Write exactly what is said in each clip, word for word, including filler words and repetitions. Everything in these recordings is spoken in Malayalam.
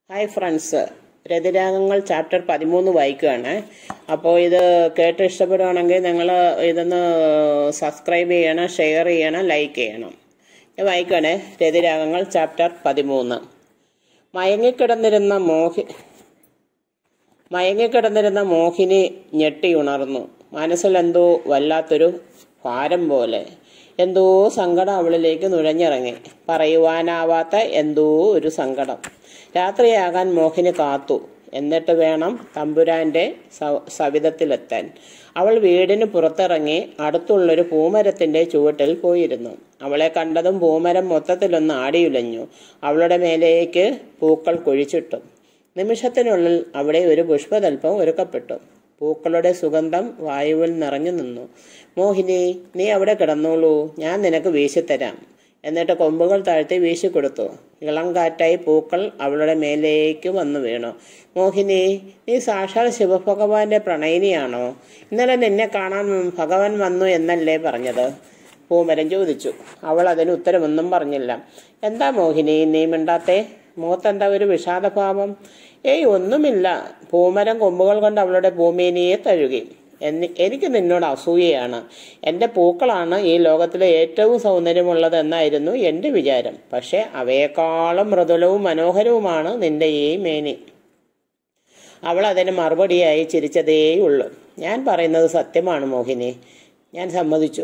ഹായ് ഫ്രണ്ട്സ്, രതിരാഗങ്ങൾ ചാപ്റ്റർ പതിമൂന്ന് വായിക്കുകയാണ്. അപ്പോൾ ഇത് കേട്ട് ഇഷ്ടപ്പെടുകയാണെങ്കിൽ നിങ്ങൾ ഇതൊന്ന് സബ്സ്ക്രൈബ് ചെയ്യണം, ഷെയർ ചെയ്യണം, ലൈക്ക് ചെയ്യണം. വായിക്കുകയാണ് രതിരാഗങ്ങൾ ചാപ്റ്റർ പതിമൂന്ന്. മയങ്ങിക്കിടന്നിരുന്ന മോഹി മയങ്ങിക്കിടന്നിരുന്ന മോഹിനി ഞെട്ടി ഉണർന്നു. മനസ്സിലെന്തോ വല്ലാത്തൊരു ഭാരം പോലെ, എന്തോ സങ്കടം അവളിലേക്ക് നുഴഞ്ഞിറങ്ങി. പറയുവാനാവാത്ത എന്തോ ഒരു സങ്കടം. രാത്രിയാകാൻ മോഹിനി കാത്തു. എന്നിട്ട് വേണം തമ്പുരാന്റെ സവിധത്തിലെത്താൻ. അവൾ വീടിന് പുറത്തിറങ്ങി അടുത്തുള്ളൊരു പൂമരത്തിന്റെ ചുവട്ടിൽ പോയിരുന്നു. അവളെ കണ്ടതും പൂമരം മൊത്തത്തിലൊന്ന് ആടിയുലഞ്ഞു. അവളുടെ മേലേക്ക് പൂക്കൾ കുഴിച്ചിട്ടു. നിമിഷത്തിനുള്ളിൽ അവിടെ ഒരു പുഷ്പതൽപ്പം ഒരുക്കപ്പെട്ടു. പൂക്കളുടെ സുഗന്ധം വായുവിൽ നിറഞ്ഞു നിന്നു. മോഹിനി, നീ അവിടെ കിടന്നോളൂ, ഞാൻ നിനക്ക് വീശിത്തരാം. എന്നിട്ട് കൊമ്പുകൾ താഴ്ത്തി വീശിക്കൊടുത്തു. ഇളം കാറ്റായി പൂക്കൾ അവളുടെ മേലേക്ക് വന്നു വീണു. മോഹിനി, നീ സാക്ഷാൽ ശിവഭഗവാന്റെ പ്രണയിനിയാണോ? ഇന്നലെ നിന്നെ കാണാൻ ഭഗവാൻ വന്നു എന്നല്ലേ പറഞ്ഞത്? പൂമരം ചോദിച്ചു. അവൾ അതിന് ഉത്തരമൊന്നും പറഞ്ഞില്ല. എന്താ മോഹിനി നീ മിണ്ടാത്തെ? മുഖത്തെന്താ ഒരു വിഷാദഭാവം? ഏയ് ഒന്നുമില്ല. പൂമരം കൊമ്പുകൾ കൊണ്ട് അവളുടെ പൂമേനിയെ തഴുകി. എന്നി എനിക്ക് നിന്നോട് അസൂയയാണ്. എൻ്റെ പൂക്കളാണ് ഈ ലോകത്തിലെ ഏറ്റവും സൗന്ദര്യമുള്ളത് എന്നായിരുന്നു എൻ്റെ വിചാരം. പക്ഷെ അവയെക്കാളും മൃദുലവും മനോഹരവുമാണ് നിന്റെ ഈ മേനി. അവൾ അതിന് മറുപടിയായി ചിരിച്ചതേയുള്ളൂ. ഞാൻ പറയുന്നത് സത്യമാണ് മോഹിനി. ഞാൻ സമ്മതിച്ചു.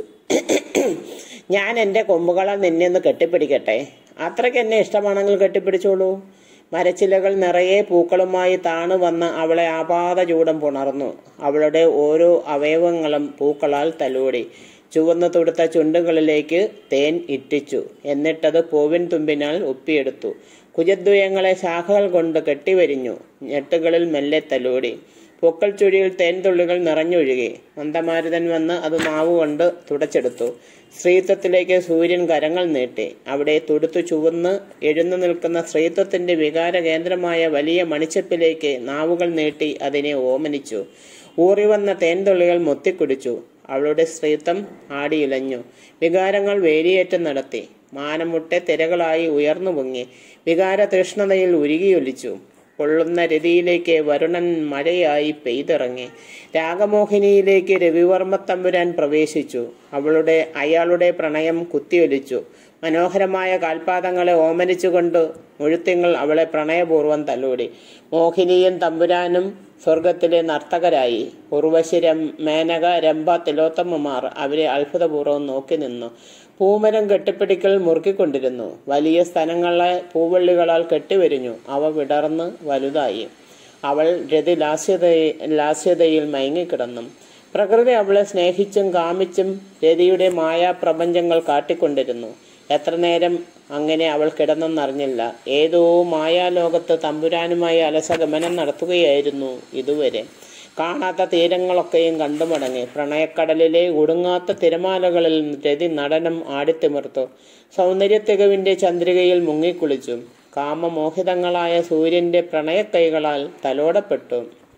ഞാൻ എൻ്റെ കൊമ്പുകളാൽ നിന്നെ ഒന്ന് കെട്ടിപ്പിടിക്കട്ടെ? അത്രയ്ക്ക് എന്നെ ഇഷ്ടമാണെങ്കിൽ കെട്ടിപ്പിടിച്ചോളൂ. മരച്ചിലകൾ നിറയെ പൂക്കളുമായി താണു വന്ന് അവളെ ആപാത ചൂടം പുണർന്നു. അവളുടെ ഓരോ അവയവങ്ങളും പൂക്കളാൽ തലോടി. ചുവന്നു തുടുത്ത ചുണ്ടുകളിലേക്ക് തേൻ ഇറ്റിച്ചു. എന്നിട്ടത് പൂവിൻ തുമ്പിനാൽ ഒപ്പിയെടുത്തു. കുജദ്വയങ്ങളെ ശാഖകൾ കൊണ്ട് കെട്ടിവരിഞ്ഞു. ഞെട്ടുകളിൽ മെല്ലെ തലോടി. പൂക്കൾ ചുഴിയിൽ തേൻ തുള്ളികൾ നിറഞ്ഞൊഴുകി. മന്ദമാരുതൻ വന്ന് അത് നാവുകൊണ്ട് തുടച്ചെടുത്തു. സ്ത്രീത്വത്തിലേക്ക് സൂര്യൻ കരങ്ങൾ നീട്ടി. അവിടെ തുടുത്തു ചുവന്ന് എഴുന്നു നിൽക്കുന്ന സ്ത്രീത്വത്തിന്റെ വികാര കേന്ദ്രമായ വലിയ മണിച്ചപ്പിലേക്ക് നാവുകൾ നീട്ടി അതിനെ ഓമനിച്ചു. ഊറിവന്ന തേൻതുള്ളികൾ മൊത്തിക്കുടിച്ചു. അവളുടെ സ്ത്രീത്വം ആടിയിലഞ്ഞു. വികാരങ്ങൾ വേലിയേറ്റം നടത്തി. മാനമുട്ടെ തിരകളായി ഉയർന്നു പൊങ്ങി. വികാര തൃഷ്ണതയിൽ ഉരുകിയൊലിച്ചു. പൊള്ളുന്ന രതിയിലേക്ക് വരുണൻ മഴയായി പെയ്തിറങ്ങി. രാഗമോഹിനിയിലേക്ക് രവിവർമ്മ തമ്പുരാൻ പ്രവേശിച്ചു. അവളുടെ അയാളുടെ പ്രണയം കുത്തിയൊലിച്ചു. മനോഹരമായ കാൽപാദങ്ങളെ ഓമനിച്ചുകൊണ്ട് മുഴുത്തിങ്ങൾ അവളെ പ്രണയപൂർവ്വം തലോടി. മോഹിനിയും തമ്പുരാനും സ്വർഗത്തിലെ നർത്തകരായി. ഉർവശി, മേനക, രംഭ, തിലോത്തമ്മമാർ അവരെ അത്ഭുതപൂർവ്വം നോക്കി നിന്നു. പൂമരം കെട്ടിപ്പിടിക്കൽ മുറുക്കിക്കൊണ്ടിരുന്നു. വലിയ സ്ഥലങ്ങളെ പൂവള്ളികളാൽ കെട്ടിവരിഞ്ഞു. അവ വിടർന്ന് വലുതായി. അവൾ രതി ലാസ്യത ലാസ്യതയിൽ മയങ്ങിക്കിടന്നു. പ്രകൃതി അവളെ സ്നേഹിച്ചും കാമിച്ചും രതിയുടെ മായാപ്രപഞ്ചങ്ങൾ കാട്ടിക്കൊണ്ടിരുന്നു. എത്ര നേരം അങ്ങനെ അവൾ കിടന്നെന്നറിഞ്ഞില്ല. ഏതോ മായാലോകത്ത് തമ്പുരാനുമായി അലസഗമനം നടത്തുകയായിരുന്നു ഇതുവരെ. കാണാത്ത തീരങ്ങളൊക്കെയും കണ്ടുമടങ്ങി. പ്രണയക്കടലിലെ ഒടുങ്ങാത്ത തിരമാലകളിൽ രതി നടനം ആടിത്തിമിർത്തു. സൗന്ദര്യത്തികവിന്റെ ചന്ദ്രികയിൽ മുങ്ങിക്കുളിച്ചു. കാമമോഹിതങ്ങളായ സൂര്യന്റെ പ്രണയക്കൈകളാൽ തലോടപ്പെട്ടു.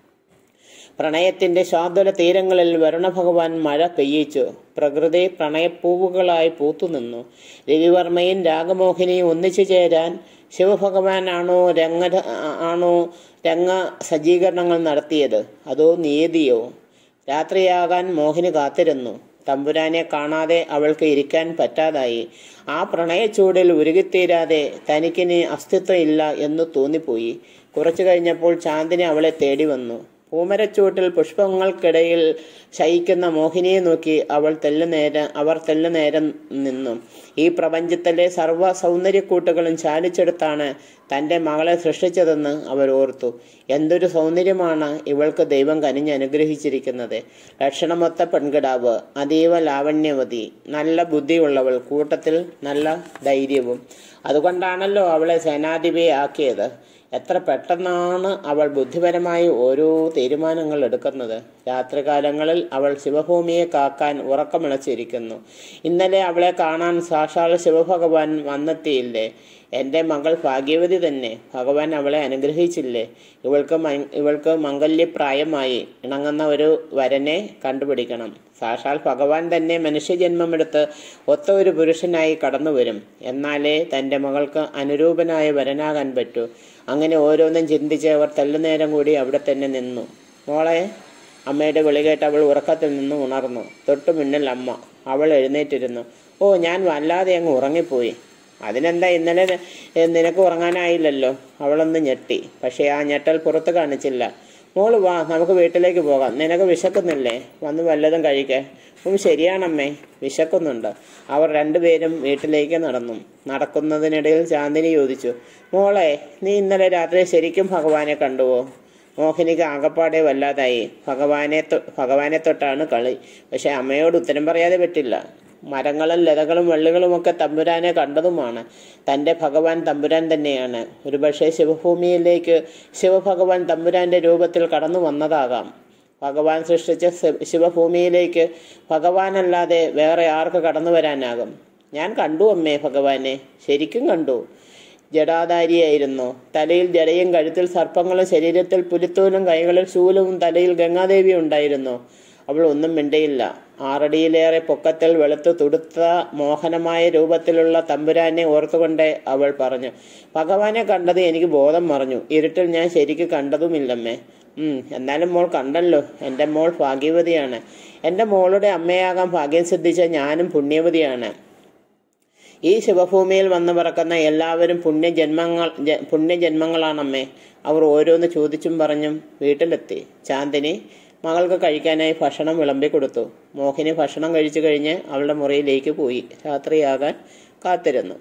പ്രണയത്തിന്റെ ശാദ്വല തീരങ്ങളിൽ വരുണഭഗവാൻ മഴ പെയ്യിച്ചു. പ്രകൃതി പ്രണയപ്പൂവുകളായി പൂത്തുനിന്നു. രവിവർമ്മയും രാഗമോഹിനിയും ഒന്നിച്ചു ചേരാൻ ശിവഭഗവാനാണോ രംഗ ആണോ രംഗ സജ്ജീകരണങ്ങൾ നടത്തിയത്, അതോ നിയതിയോ? രാത്രിയാകാൻ മോഹിനി കാത്തിരുന്നു. തമ്പുരാനെ കാണാതെ അവൾക്ക് ഇരിക്കാൻ പറ്റാതായി. ആ പ്രണയച്ചൂടിൽ ഉരുകിത്തീരാതെ തനിക്കിനി അസ്തിത്വം ഇല്ല എന്ന് തോന്നിപ്പോയി. കുറച്ചു കഴിഞ്ഞപ്പോൾ ചാന്ദിനി അവളെ തേടി വന്നു. പൂമരച്ചൂട്ടിൽ പുഷ്പങ്ങൾക്കിടയിൽ ശയിക്കുന്ന മോഹിനിയെ നോക്കി അവൾ തെല്ലുനേരം അവർ തെല്ലുനേരം നിന്നു. ഈ പ്രപഞ്ചത്തിലെ സർവ്വ സൗന്ദര്യക്കൂട്ടുകളും ചാലിച്ചെടുത്താണ് തൻ്റെ മകളെ സൃഷ്ടിച്ചതെന്ന് അവർ ഓർത്തു. എന്തൊരു സൗന്ദര്യമാണ് ഇവൾക്ക് ദൈവം കനിഞ്ഞ് അനുഗ്രഹിച്ചിരിക്കുന്നത്! ലക്ഷണമൊത്ത പെൺകിടാവ്, അതീവ ലാവണ്യവതി, നല്ല ബുദ്ധിയുള്ളവൾ, കൂട്ടത്തിൽ നല്ല ധൈര്യവും. അതുകൊണ്ടാണല്ലോ അവളെ സേനാധിപയാക്കിയത്. എത്ര പെട്ടെന്നാണ് അവൾ ബുദ്ധിപരമായി ഓരോ തീരുമാനങ്ങൾ എടുക്കുന്നത്. രാത്രികാലങ്ങളിൽ അവൾ ശിവഭൂമിയെ കാക്കാൻ ഉറക്കമിളച്ചിരിക്കുന്നു. ഇന്നലെ അവളെ കാണാൻ സാക്ഷാൽ ശിവഭഗവാൻ വന്നെത്തിയില്ലേ? എൻ്റെ മകൾ ഭാഗ്യവതി തന്നെ. ഭഗവാൻ അവളെ അനുഗ്രഹിച്ചില്ലേ? ഇവൾക്ക് ഇവൾക്ക് മംഗല്യപ്രായമായി. ഇണങ്ങുന്ന ഒരു വരനെ കണ്ടുപിടിക്കണം. സാക്ഷാൽ ഭഗവാൻ തന്നെ മനുഷ്യജന്മമെടുത്ത് ഒത്ത ഒരു പുരുഷനായി കടന്നു വരും. എന്നാലേ തൻ്റെ മകൾക്ക് അനുരൂപനായ വരനാകാൻ പറ്റൂ. അങ്ങനെ ഓരോന്നും ചിന്തിച്ച് അവർ തല്ലുനേരം കൂടി അവിടെ തന്നെ നിന്നു. മോളെ, അമ്മയുടെ വിളി കേട്ട് അവൾ ഉറക്കത്തിൽ നിന്ന് ഉണർന്നു. തൊട്ടു മുന്നിൽ അമ്മ. അവൾ എഴുന്നേറ്റിരുന്നു. ഓ, ഞാൻ വല്ലാതെ അങ്ങ് ഉറങ്ങിപ്പോയി. അതിനെന്താ, ഇന്നലെ നിനക്ക് ഉറങ്ങാനായില്ലല്ലോ? അവളൊന്ന് ഞെട്ടി. പക്ഷേ ആ ഞെട്ടൽ പുറത്ത് കാണിച്ചില്ല. മോള് വാ, നമുക്ക് വീട്ടിലേക്ക് പോകാം. നിനക്ക് വിശക്കുന്നില്ലേ? വന്ന് വല്ലതും കഴിക്കേ. ഉം, ശരിയാണമ്മേ, വിശക്കുന്നുണ്ട്. അവർ രണ്ടുപേരും വീട്ടിലേക്ക് നടന്നു. നടക്കുന്നതിനിടയിൽ ചാന്ദിനി ചോദിച്ചു, മോളെ, നീ ഇന്നലെ രാത്രി ശരിക്കും ഭഗവാനെ കണ്ടുവോ? മോഹിനിക്ക് ആകപ്പാടെ വല്ലാതായി. ഭഗവാനെ തൊ ഭഗവാനെ തൊട്ടാണ് കളി. പക്ഷെ അമ്മയോട് ഉത്തരം പറയാതെ പറ്റില്ല. മരങ്ങളും ലതകളും വള്ളികളും ഒക്കെ തമ്പുരാനെ കണ്ടതുമാണ്. തൻ്റെ ഭഗവാൻ തമ്പുരാൻ തന്നെയാണ്. ഒരുപക്ഷെ ശിവഭൂമിയിലേക്ക് ശിവഭഗവാൻ തമ്പുരാന്റെ രൂപത്തിൽ കടന്നു വന്നതാകാം. ഭഗവാൻ സൃഷ്ടിച്ച ശിവഭൂമിയിലേക്ക് ഭഗവാനല്ലാതെ വേറെ ആർക്ക് കടന്നു വരാനാകും? ഞാൻ കണ്ടു അമ്മേ ഭഗവാനെ, ശരിക്കും കണ്ടു. ജടാധാരിയായിരുന്നു. തലയിൽ ജടയും കഴുത്തിൽ സർപ്പങ്ങളും ശരീരത്തിൽ പുലിത്തൂലും കൈകളിൽ ശൂലവും തലയിൽ ഗംഗാദേവി ഉണ്ടായിരുന്നു. അവൾ ഒന്നും മിണ്ടയില്ല. ആറടിയിലേറെ പൊക്കത്തിൽ വെളുത്തു തുടുത്ത മോഹനമായ രൂപത്തിലുള്ള തമ്പുരാനെ ഓർത്തുകൊണ്ട് അവൾ പറഞ്ഞു, ഭഗവാനെ കണ്ടത് എനിക്ക് ബോധം മറഞ്ഞു. ഇരുട്ടിൽ ഞാൻ ശരിക്ക് കണ്ടതുമില്ലമ്മേ. ഉം എന്നാലും മോൾ കണ്ടല്ലോ. എൻ്റെ മോൾ ഭാഗ്യവതിയാണ്. എൻ്റെ മോളുടെ അമ്മയാകാൻ ഭാഗ്യം സിദ്ധിച്ച ഞാനും പുണ്യവതിയാണ്. ഈ ശിവഭൂമിയിൽ വന്നു പറക്കുന്ന എല്ലാവരും പുണ്യജന്മങ്ങൾ പുണ്യജന്മങ്ങളാണമ്മേ. അവർ ഓരോന്ന് ചോദിച്ചും പറഞ്ഞും വീട്ടിലെത്തി. ചാന്ദിനി മകൾക്ക് കഴിക്കാനായി ഭക്ഷണം വിളമ്പിക്കൊടുത്തു. മോഹിനി ഭക്ഷണം കഴിച്ചു കഴിഞ്ഞ് അവളുടെ മുറിയിലേക്ക് പോയി രാത്രിയാകാൻ കാത്തിരുന്നു.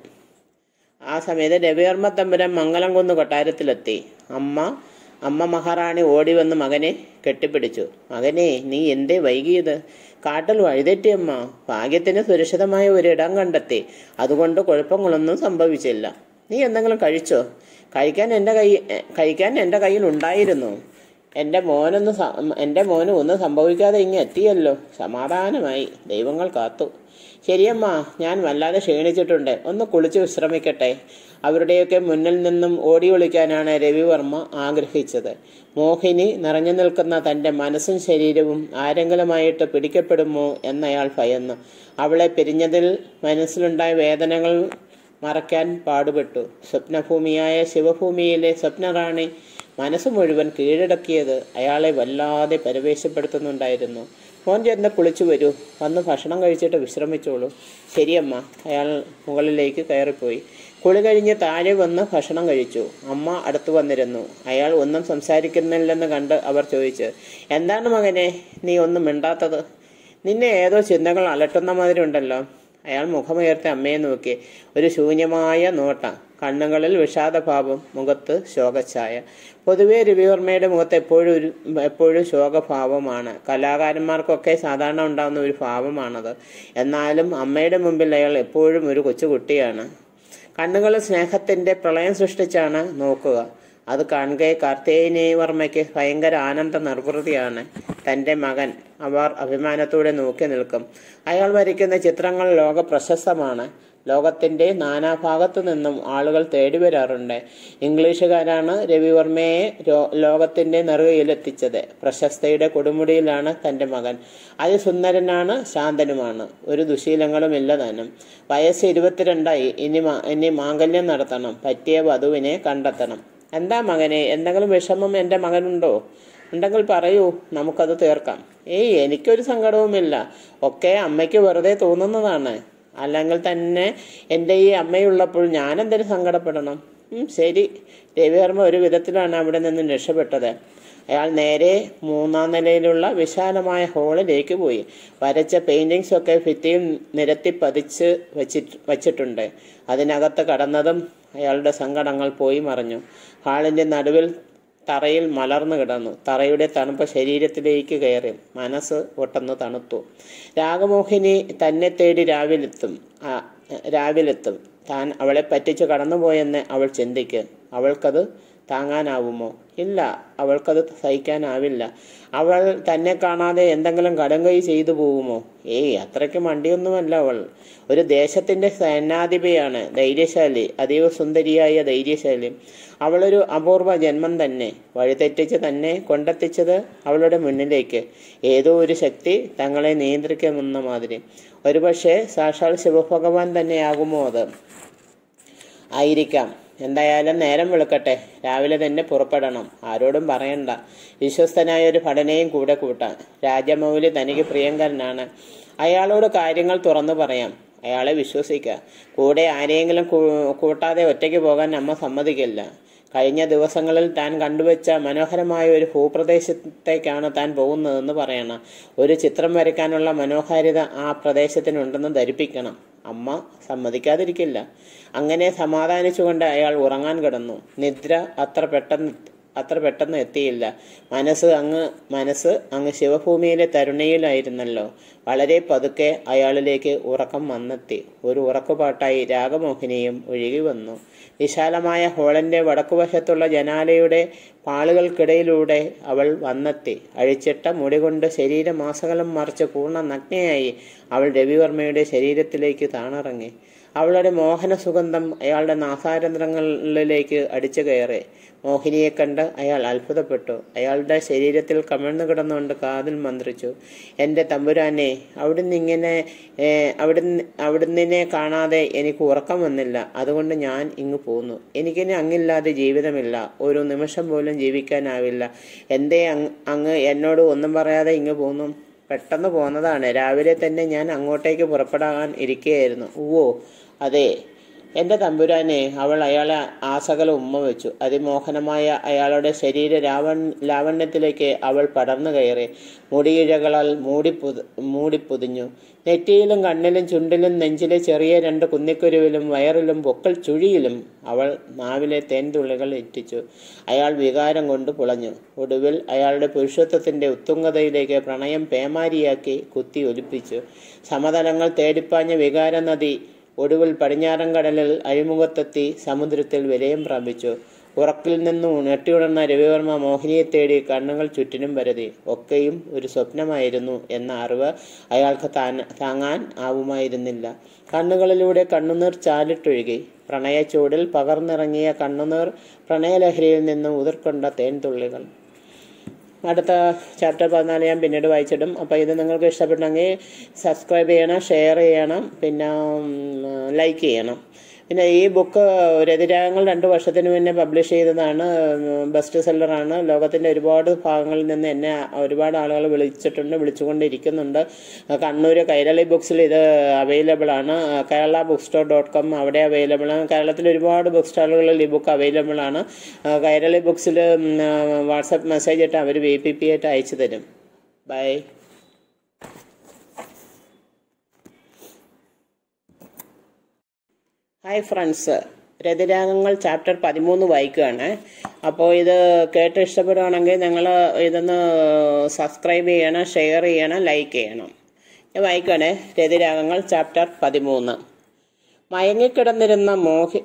ആ സമയത്ത് രവിവർമ്മ തമ്പുരാൻ മംഗലംകുന്ന് കൊട്ടാരത്തിലെത്തി. അമ്മ അമ്മ മഹാറാണി ഓടി വന്ന് മകനെ കെട്ടിപ്പിടിച്ചു. മകനെ, നീ എന്തേ വൈകിയത്? കാട്ടിൽ വഴിതെറ്റിയമ്മ. ഭാഗ്യത്തിന് സുരക്ഷിതമായ ഒരിടം കണ്ടെത്തി. അതുകൊണ്ട് കുഴപ്പങ്ങളൊന്നും സംഭവിച്ചില്ല. നീ എന്തെങ്കിലും കഴിച്ചോ? കഴിക്കാൻ എൻ്റെ കൈ കഴിക്കാൻ എൻ്റെ കയ്യിൽ ഉണ്ടായിരുന്നു. എൻ്റെ മോനൊന്ന് എൻ്റെ മോന് ഒന്നും സംഭവിക്കാതെ ഇങ്ങ് എത്തിയല്ലോ. സമാധാനമായി. ദൈവങ്ങൾ കാത്തു. ശരിയമ്മ, ഞാൻ വല്ലാതെ ക്ഷീണിച്ചിട്ടുണ്ട്. ഒന്ന് കുളിച്ച് വിശ്രമിക്കട്ടെ. അവരുടെയൊക്കെ മുന്നിൽ നിന്നും ഓടി ഒളിക്കാനാണ് രവിവർമ്മ ആഗ്രഹിച്ചത്. മോഹിനി നിറഞ്ഞു നിൽക്കുന്ന തൻ്റെ മനസ്സും ശരീരവും ആരെങ്കിലുമായിട്ട് പിടിക്കപ്പെടുമോ എന്നയാൾ ഭയന്നു. അവളെ പിരിഞ്ഞതിൽ മനസ്സിലുണ്ടായ വേദനകൾ മറയ്ക്കാൻ പാടുപെട്ടു. സ്വപ്നഭൂമിയായ ശിവഭൂമിയിലെ സ്വപ്നറാണി മനസ്സ് മുഴുവൻ കീഴടക്കിയത് അയാളെ വല്ലാതെ പരിവേശപ്പെടുത്തുന്നുണ്ടായിരുന്നു. മോൻ ചെന്ന് കുളിച്ചു വരൂ. വന്ന് ഭക്ഷണം കഴിച്ചിട്ട് വിശ്രമിച്ചോളൂ. ശരിയമ്മ. അയാൾ മുകളിലേക്ക് കയറിപ്പോയി. കുളി കഴിഞ്ഞ് താഴെ വന്ന് ഭക്ഷണം കഴിച്ചു. അമ്മ അടുത്തു വന്നിരുന്നു. അയാൾ ഒന്നും സംസാരിക്കുന്നില്ലെന്ന് കണ്ട് അവർ ചോദിച്ചു, എന്താണ് മകനെ നീ ഒന്നും മിണ്ടാത്തത്? നിന്നെ ഏതോ ചിന്തകൾ അലട്ടുന്ന മാതിരി ഉണ്ടല്ലോ. അയാൾ മുഖമുയർത്തി അമ്മയെ നോക്കി. ഒരു ശൂന്യമായ നോട്ട, കണ്ണുകളിൽ വിഷാദഭാവം, മുഖത്ത് ശോകഛായ. പൊതുവെ രവിവർമ്മയുടെ മുഖത്ത് എപ്പോഴും ഒരു എപ്പോഴും ശോകഭാവമാണ്. കലാകാരന്മാർക്കൊക്കെ സാധാരണ ഉണ്ടാകുന്ന ഒരു ഭാവമാണത്. എന്നാലും അമ്മയുടെ മുമ്പിൽ അയാൾ എപ്പോഴും ഒരു കൊച്ചുകുട്ടിയാണ്. കണ്ണുകളിൽ സ്നേഹത്തിന്റെ പ്രളയം സൃഷ്ടിച്ചാണ് നോക്കുക. അത് കാണുകെ കാർത്തികേയവർമ്മയ്ക്ക് ഭയങ്കര ആനന്ദ നിർവൃതിയാണ്. തൻ്റെ മകൻ അവർ അഭിമാനത്തോടെ നോക്കി നിൽക്കും. അയാൾ വരയ്ക്കുന്ന ചിത്രങ്ങൾ ലോക പ്രശസ്തമാണ്. ലോകത്തിന്റെ നാനാഭാഗത്തു നിന്നും ആളുകൾ തേടി വരാറുണ്ട്. ഇംഗ്ലീഷുകാരാണ് രവിവർമ്മയെ ലോകത്തിന്റെ നെറുകയിലെത്തിച്ചത്. പ്രശസ്തയുടെ കൊടുമുടിയിലാണ് തൻ്റെ മകൻ. അതിസുന്ദരനാണ്, ശാന്തനുമാണ്. ഒരു ദുശീലങ്ങളും ഇല്ല താനും. വയസ്സ് ഇരുപത്തിരണ്ടായി. ഇനി ഇനി മാംഗല്യം നടത്തണം. പറ്റിയ വധുവിനെ കണ്ടെത്തണം. എന്താ മകനെ, എന്തെങ്കിലും വിഷമം എൻ്റെ മകനുണ്ടോ? ഉണ്ടെങ്കിൽ പറയൂ, നമുക്കത് തീർക്കാം. ഏയ്, എനിക്കൊരു സങ്കടവുമില്ല. ഒക്കെ അമ്മയ്ക്ക് വെറുതെ തോന്നുന്നതാണ്. അല്ലെങ്കിൽ തന്നെ എൻ്റെ ഈ അമ്മയുള്ളപ്പോൾ ഞാനെന്തിനു സങ്കടപ്പെടണം? ശരി. രവിവർമ്മ ഒരു വിധത്തിലാണ് അവിടെ നിന്നും രക്ഷപ്പെട്ടത്. അയാൾ നേരെ മൂന്നാം നിലയിലുള്ള വിശാലമായ ഹാളിലേക്ക് പോയി. വരച്ച പെയിന്റിങ്സ് ഒക്കെ ഭിത്തിയിൽ നിരത്തി പതിച്ച് വച്ചിട്ട് വച്ചിട്ടുണ്ട്. അതിനകത്ത് കടന്നതും അയാളുടെ സങ്കടങ്ങൾ പോയി മറഞ്ഞു. ഹാളിന്റെ നടുവിൽ തറയിൽ മലർന്നു കിടന്നു. തറയുടെ തണുപ്പ് ശരീരത്തിലേക്ക് കയറി. മനസ്സ് ഒട്ടന്ന് തണുത്തു. രാഗമോഹിനി തന്നെ തേടി രാവിലെത്തും രാവിലെത്തും താൻ അവളെ പറ്റിച്ച് കടന്നുപോയെന്ന് അവൾ ചിന്തിക്കും. അവൾക്കത് താങ്ങാനാവുമോ? ഇല്ല, അവൾക്കത് സഹിക്കാനാവില്ല. അവൾ തന്നെ കാണാതെ എന്തെങ്കിലും കടുംകൈ ചെയ്തു പോകുമോ? ഏയ്, അത്രയ്ക്ക് മണ്ടിയൊന്നുമല്ല അവൾ. ഒരു ദേശത്തിന്റെ സേനാധിപയാണ്. ധൈര്യശാലി, അതീവ സുന്ദരിയായ ധൈര്യശാലി. അവളൊരു അപൂർവ ജന്മം തന്നെ. വഴിതെറ്റിച്ച് തന്നെ കൊണ്ടെത്തിച്ചത് അവളുടെ മുന്നിലേക്ക് ഏതോ ഒരു ശക്തി തങ്ങളെ നിയന്ത്രിക്കുമെന്ന മാതിരി. ഒരുപക്ഷെ സാക്ഷാൽ ശിവഭഗവാൻ തന്നെയാകുമോ അത്? ആയിരിക്കാം. എന്തായാലും നേരം വെളുക്കട്ടെ, രാവിലെ തന്നെ പുറപ്പെടണം. ആരോടും പറയണ്ട. വിശ്വസ്തനായ ഒരു ഭടനെയും കൂടെ കൂട്ടാൻ. രാജമൗലി തനിക്ക് പ്രിയങ്കരനാണ്. അയാളോട് കാര്യങ്ങൾ തുറന്നു പറയാം. അയാളെ വിശ്വസിക്കുക. കൂടെ ആരെയെങ്കിലും കൂട്ടാതെ ഒറ്റയ്ക്ക് പോകാൻ അമ്മ സമ്മതിക്കില്ല. കഴിഞ്ഞ ദിവസങ്ങളിൽ താൻ കണ്ടുവച്ച മനോഹരമായ ഒരു ഭൂപ്രദേശത്തേക്കാണ് താൻ പോകുന്നതെന്ന് പറയണം. ഒരു ചിത്രം വരയ്ക്കാനുള്ള മനോഹാരിത ആ പ്രദേശത്തിനുണ്ടെന്ന് ധരിപ്പിക്കണം. അമ്മ സമ്മതിക്കാതിരിക്കില്ല. അങ്ങനെ സമാധാനിച്ചുകൊണ്ട് അയാൾ ഉറങ്ങാൻ കിടന്നു. നിദ്ര അത്ര പെട്ടെന്ന് അത്ര പെട്ടെന്ന് എത്തിയില്ല. മനസ്സ് അങ്ങ് മനസ്സ് അങ്ങ് ശിവഭൂമിയിലെ തരുണയിലായിരുന്നല്ലോ. വളരെ പതുക്കെ അയാളിലേക്ക് ഉറക്കം വന്നെത്തി. ഒരു ഉറക്കുപാട്ടായി രാഗമോഹിനിയും ഒഴുകി വന്നു. വിശാലമായ ഹോളിന്റെ വടക്കുവശത്തുള്ള ജനാലയുടെ പാളുകൾക്കിടയിലൂടെ അവൾ വന്നെത്തി. അഴിച്ചിട്ട മുടികൊണ്ട് ശരീരമാസകലം മറിച്ച് പൂർണ്ണ നഗ്നയായി അവൾ രവിവർമ്മയുടെ ശരീരത്തിലേക്ക് താണിറങ്ങി. അവളുടെ മോഹന സുഗന്ധം അയാളുടെ നാസാരന്ധ്രങ്ങളിലേക്ക് അടിച്ചു കയറി. മോഹിനിയെ കണ്ട് അയാൾ അത്ഭുതപ്പെട്ടു. അയാളുടെ ശരീരത്തിൽ കമിഴ്ന്നു കിടന്നുകൊണ്ട് കാതിൽ മന്ത്രിച്ചു, എൻ്റെ തമ്പുരാനെ, അവിടുന്ന് ഇങ്ങനെ അവിടുന്ന് അവിടുന്നിനെ കാണാതെ എനിക്ക് ഉറക്കം വന്നില്ല. അതുകൊണ്ട് ഞാൻ ഇങ്ങ് പോന്നു. എനിക്കിനി അങ്ങില്ലാതെ ജീവിതമില്ല. ഒരു നിമിഷം പോലും ജീവിക്കാനാവില്ല. എന്തേ അങ്ങ് എന്നോട് ഒന്നും പറയാതെ ഇങ്ങ് പോന്നു? പെട്ടെന്ന് പോന്നതാണ്. രാവിലെ തന്നെ ഞാൻ അങ്ങോട്ടേക്ക് പുറപ്പെടാൻ ഇരിക്കുകയായിരുന്നു. ഓ അതെ എൻ്റെ തമ്പുരാനെ. അവൾ അയാളെ ആസകല ഉമ്മ വെച്ചു. അതിമോഹനമായ അയാളുടെ ശരീര ലാവൺ ലാവണ്യത്തിലേക്ക് അവൾ പടർന്നു കയറി. മുടിയിഴകളാൽ മൂടിപ്പുത മൂടിപ്പൊതിഞ്ഞു. നെറ്റിയിലും കണ്ണിലും ചുണ്ടിലും നെഞ്ചിലെ ചെറിയ രണ്ട് കുന്നിക്കുരുവിലും വയറിലും പൊക്കൽ ചുഴിയിലും അവൾ നാവിലെ തേൻതുള്ളികൾ ഇറ്റിച്ചു. അയാൾ വികാരം കൊണ്ട് പുളഞ്ഞു. ഒടുവിൽ അയാളുടെ പുരുഷത്വത്തിന്റെ ഉത്തുംഗതയിലേക്ക് പ്രണയം പേമാരിയാക്കി കുത്തി ഒലിപ്പിച്ചു. സമതലങ്ങൾ തേടിപ്പാഞ്ഞ വികാര നദി ഒടുവിൽ പടിഞ്ഞാറൻ കടലിൽ അഴിമുഖത്തെത്തി സമുദ്രത്തിൽ വിലയം പ്രാപിച്ചു. ഉറക്കിൽ നിന്നും ഉണർത്തിയുണർന്ന രവിവർമ്മ മോഹിനിയെ തേടി കണ്ണുകൾ ചുറ്റിനും പരതി. ഒക്കെയും ഒരു സ്വപ്നമായിരുന്നു എന്ന അറിവ് അയാൾക്ക് താങ്ങാൻ ആവുമായിരുന്നില്ല. കണ്ണുകളിലൂടെ കണ്ണുനീർ ചാലിട്ടൊഴുകി. പ്രണയച്ചൂടിൽ പകർന്നിറങ്ങിയ കണ്ണുനീർ പ്രണയലഹരിയിൽ നിന്നും ഉതിർക്കൊണ്ട തേൻതുള്ളികൾ. അടുത്ത ചാപ്റ്റർ പതിനാല് ഞാൻ പിന്നീട് വായിച്ചിടും. അപ്പോൾ ഇത് നിങ്ങൾക്ക് ഇഷ്ടപ്പെട്ടെങ്കിൽ സബ്സ്ക്രൈബ് ചെയ്യണം, ഷെയർ ചെയ്യണം, പിന്നെ ലൈക്ക് ചെയ്യണം. പിന്നെ ഈ ബുക്ക് രതിരാഗങ്ങൾ രണ്ട് വർഷത്തിന് മുന്നേ പബ്ലിഷ് ചെയ്തതാണ്. ബെസ്റ്റ് സെല്ലറാണ്. ലോകത്തിൻ്റെ ഒരുപാട് ഭാഗങ്ങളിൽ നിന്ന് എന്നെ ഒരുപാട് ആളുകൾ വിളിച്ചിട്ടുണ്ട്, വിളിച്ചുകൊണ്ടിരിക്കുന്നുണ്ട്. കണ്ണൂർ കൈരളി ബുക്സിൽ ഇത് അവൈലബിൾ ആണ്. Kerala book store dot com അവിടെ അവൈലബിൾ ആണ്. കേരളത്തിൽ ഒരുപാട് ബുക്ക് സ്റ്റാളുകളിൽ ഈ ബുക്ക് അവൈലബിൾ ആണ്. കൈരളി ബുക്സിൽ വാട്സപ്പ് മെസ്സേജ് ഇട്ട് അവർ വി പി പി ആയിട്ട് അയച്ചു തരും. ബൈ. ഹായ് ഫ്രണ്ട്സ്, രതിരാഗങ്ങൾ ചാപ്റ്റർ പതിമൂന്ന് വായിക്കുകയാണ്. അപ്പോൾ ഇത് കേട്ട് ഇഷ്ടപ്പെടുകയാണെങ്കിൽ നിങ്ങൾ ഇതൊന്ന് സബ്സ്ക്രൈബ് ചെയ്യണം, ഷെയർ ചെയ്യണം, ലൈക്ക് ചെയ്യണം. ഞാൻ വായിക്കുകയാണ്. രതിരാഗങ്ങൾ ചാപ്റ്റർ പതിമൂന്ന്. മയങ്ങിക്കിടന്നിരുന്ന മോഹി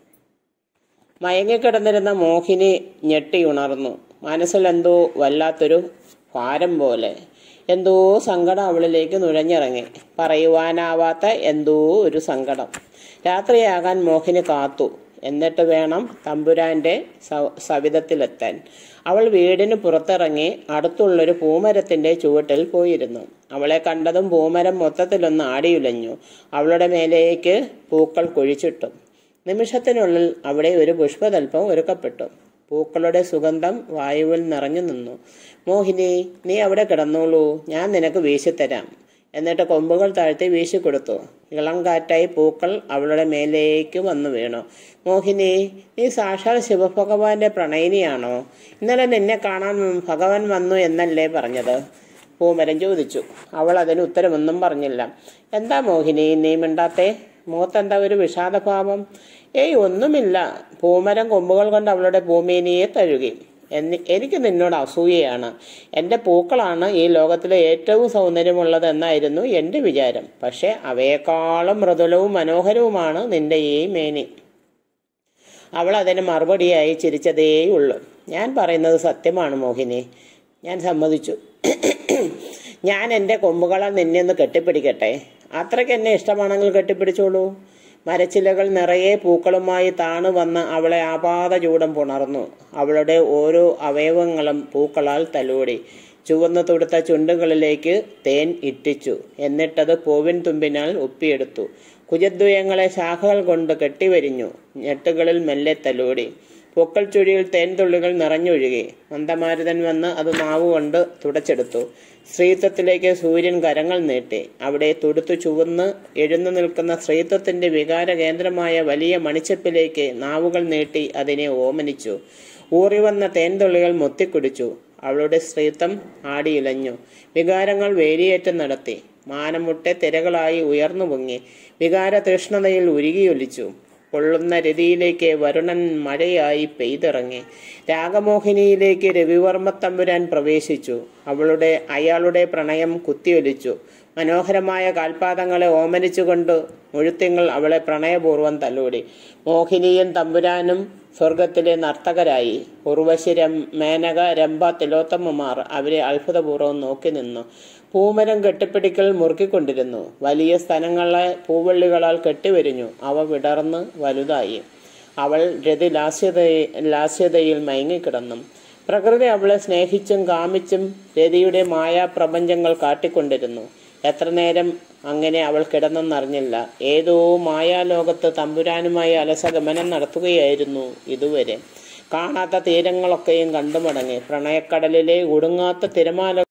മയങ്ങിക്കിടന്നിരുന്ന മോഹിനി ഞെട്ടിയുണർന്നു. മനസ്സിലെന്തോ വല്ലാത്തൊരു ഭാരം പോലെ. എന്തോ സങ്കടം അവളിലേക്ക് നുഴഞ്ഞിറങ്ങി. പറയുവാനാവാത്ത എന്തോ ഒരു സങ്കടം. രാത്രിയാകാൻ മോഹിനി കാത്തു. എന്നിട്ട് വേണം തമ്പുരാന്റെ സവിധത്തിലെത്താൻ. അവൾ വീടിന് പുറത്തിറങ്ങി അടുത്തുള്ളൊരു പൂമരത്തിന്റെ ചുവട്ടിൽ പോയിരുന്നു. അവളെ കണ്ടതും പൂമരം മൊത്തത്തിലൊന്ന് ആടിയുലഞ്ഞു. അവളുടെ മേലേക്ക് പൂക്കൾ കുഴിച്ചിട്ടു. നിമിഷത്തിനുള്ളിൽ അവിടെ ഒരു പുഷ്പതൽപ്പം ഒരുക്കപ്പെട്ടു. പൂക്കളുടെ സുഗന്ധം വായുവിൽ നിറഞ്ഞു നിന്നു. മോഹിനി, നീ അവിടെ കിടന്നോളൂ, ഞാൻ നിനക്ക് വീശിത്തരാം. എന്നിട്ട് കൊമ്പുകൾ താഴ്ത്തി വീശിക്കൊടുത്തു. ഇളം കാറ്റായി പൂക്കൾ അവളുടെ മേലേക്ക് വന്നു വീണു. മോഹിനി, നീ സാക്ഷാൽ ശിവഭഗവാന്റെ പ്രണയിനിയാണോ? ഇന്നലെ നിന്നെ കാണാൻ ഭഗവാൻ വന്നു എന്നല്ലേ പറഞ്ഞത്? പൂമരം ചോദിച്ചു. അവൾ അതിന് ഉത്തരമൊന്നും പറഞ്ഞില്ല. എന്താ മോഹിനി നീ മിണ്ടാത്തെ? മുഖത്തെന്താ ഒരു വിഷാദഭാവം? ഏയ് ഒന്നുമില്ല. പൂമരം കൊമ്പുകൾ കൊണ്ട് അവളുടെ പൂമേനിയെ തഴുകി. എന്നി എനിക്ക് നിന്നോട് അസൂയയാണ്. എൻ്റെ പൂക്കളാണ് ഈ ലോകത്തിലെ ഏറ്റവും സൗന്ദര്യമുള്ളത് എന്നായിരുന്നു എൻ്റെ വിചാരം. പക്ഷെ അവയെക്കാളും മൃദുലവും മനോഹരവുമാണ് നിന്റെ ഈ മേനി. അവൾ അതിന് മറുപടിയായി ചിരിച്ചതേയുള്ളൂ. ഞാൻ പറയുന്നത് സത്യമാണ് മോഹിനി. ഞാൻ സമ്മതിച്ചു. ഞാൻ എൻ്റെ കൊമ്പുകളാൽ നിന്നെ ഒന്ന് കെട്ടിപ്പിടിക്കട്ടെ? അത്രയ്ക്ക് എന്നെ ഇഷ്ടമാണെങ്കിൽ കെട്ടിപ്പിടിച്ചോളൂ. മരച്ചിലകൾ നിറയെ പൂക്കളുമായി താണു വന്ന് അവളെ ആപാത ചൂടം പുണർന്നു. അവളുടെ ഓരോ അവയവങ്ങളും പൂക്കളാൽ തലോടി. ചുവന്നു തൊടുത്ത ചുണ്ടുകളിലേക്ക് തേൻ ഇറ്റിച്ചു. എന്നിട്ടത് പൂവിൻ തുമ്പിനാൽ ഒപ്പിയെടുത്തു. കുജദ്വയങ്ങളെ ശാഖകൾ കൊണ്ട് കെട്ടിവരിഞ്ഞു. ഞെട്ടുകളിൽ മെല്ലെ തലോടി. പൊക്കൽ ചുഴിയിൽ തേൻതുള്ളികൾ നിറഞ്ഞൊഴുകി. മന്ദമാരുതൻ വന്ന് അത് നാവുകൊണ്ട് തുടച്ചെടുത്തു. സ്ത്രീത്വത്തിലേക്ക് സൂര്യൻ കരങ്ങൾ നീട്ടി. അവിടെ തുടുത്തു ചുവന്ന് എഴുന്നു നിൽക്കുന്ന സ്ത്രീത്വത്തിന്റെ വികാര കേന്ദ്രമായ വലിയ മണിച്ചപ്പിലേക്ക് നാവുകൾ നീട്ടി അതിനെ ഓമനിച്ചു. ഊറിവന്ന തേൻതുള്ളികൾ മൊത്തിക്കുടിച്ചു. അവളുടെ സ്ത്രീത്വം ആടിയിലഞ്ഞു. വികാരങ്ങൾ വേലിയേറ്റം നടത്തി. മാനമുട്ടെ തിരകളായി ഉയർന്നു പൊങ്ങി. വികാര തൃഷ്ണതയിൽ ഉരുകിയൊലിച്ചു. പൊള്ളുന്ന രതിയിലേക്ക് വരുണൻ മഴയായി പെയ്തിറങ്ങി. രാഗമോഹിനിയിലേക്ക് രവിവർമ്മ തമ്പുരാൻ പ്രവേശിച്ചു. അവളുടെ അയാളുടെ പ്രണയം കുത്തിയൊലിച്ചു. മനോഹരമായ കാൽപാദങ്ങളെ ഓമനിച്ചുകൊണ്ട് മുഴുത്തിങ്ങൾ അവളെ പ്രണയപൂർവ്വം തലോടി. മോഹിനിയും തമ്പുരാനും സ്വർഗത്തിലെ നർത്തകരായി. ഉർവശി, മേനക, രംഭ, തിലോത്തമ്മമാർ അവരെ അത്ഭുതപൂർവ്വം നോക്കി നിന്നു. പൂമരം കെട്ടിപ്പിടിക്കൽ മുറുക്കിക്കൊണ്ടിരുന്നു. വലിയ സ്ഥലങ്ങളെ പൂവള്ളികളാൽ കെട്ടിവരിഞ്ഞു. അവ വിടർന്ന് വലുതായി. അവൾ രതി ലാസ്യത ലാസ്യതയിൽ മയങ്ങിക്കിടന്നു. പ്രകൃതി അവളെ സ്നേഹിച്ചും കാമിച്ചും രതിയുടെ മായാപ്രപഞ്ചങ്ങൾ കാട്ടിക്കൊണ്ടിരുന്നു. എത്ര നേരം അങ്ങനെ അവൾ കിടന്നെന്നറിഞ്ഞില്ല. ഏതോ മായാലോകത്ത് തമ്പുരാനുമായി അലസഗമനം നടത്തുകയായിരുന്നു ഇതുവരെ. കാണാത്ത തീരങ്ങളൊക്കെയും കണ്ടുമടങ്ങി. പ്രണയക്കടലിലെ ഒടുങ്ങാത്ത തിരമാല